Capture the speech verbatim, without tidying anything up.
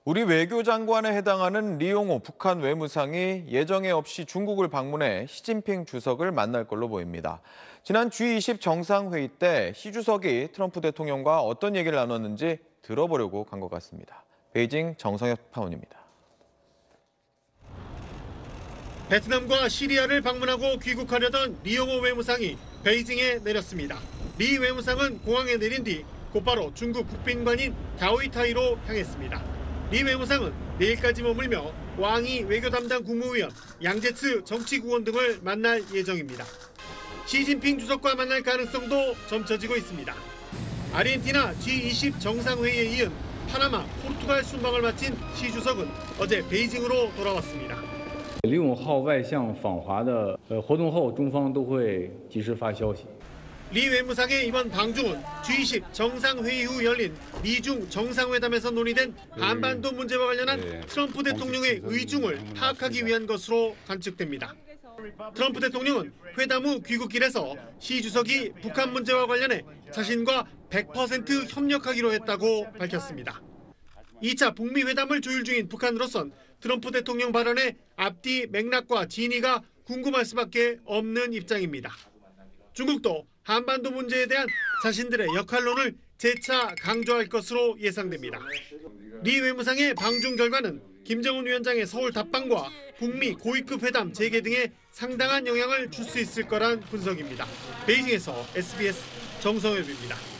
우리 외교장관에 해당하는 리용호 북한 외무상이 예정에 없이 중국을 방문해 시진핑 주석을 만날 걸로 보입니다. 지난 지 이십 정상회의 때 시 주석이 트럼프 대통령과 어떤 얘기를 나눴는지 들어보려고 간 것 같습니다. 베이징 정성엽 파원입니다. 베트남과 시리아를 방문하고 귀국하려던 리용호 외무상이 베이징에 내렸습니다. 리 외무상은 공항에 내린 뒤 곧바로 중국 국빈관인 갸오이타이로 향했습니다. 리 외무상은 내일까지 머물며 왕이 외교 담당 국무위원, 양제츠 정치구원 등을 만날 예정입니다. 시진핑 주석과 만날 가능성도 점쳐지고 있습니다. 아르헨티나 지 이십 정상회의에 이은 파나마, 포르투갈 순방을 마친 시 주석은 어제 베이징으로 돌아왔습니다. 李永浩外相访华的活动后，中方都会及时发消息。 리 외무상의 이번 방중은 지 이십 정상회의 후 열린 미중 정상회담에서 논의된 한반도 문제와 관련한 트럼프 대통령의 의중을 파악하기 위한 것으로 관측됩니다. 트럼프 대통령은 회담 후 귀국길에서 시 주석이 북한 문제와 관련해 자신과 백 퍼센트 협력하기로 했다고 밝혔습니다. 이 차 북미 회담을 조율 중인 북한으로선 트럼프 대통령 발언의 앞뒤 맥락과 진위가 궁금할 수밖에 없는 입장입니다. 중국도 한반도 문제에 대한 자신들의 역할론을 재차 강조할 것으로 예상됩니다. 리 외무상의 방중 결과는 김정은 위원장의 서울 답방과 북미 고위급 회담 재개 등에 상당한 영향을 줄 수 있을 거란 분석입니다. 베이징에서 에스비에스 정성엽입니다.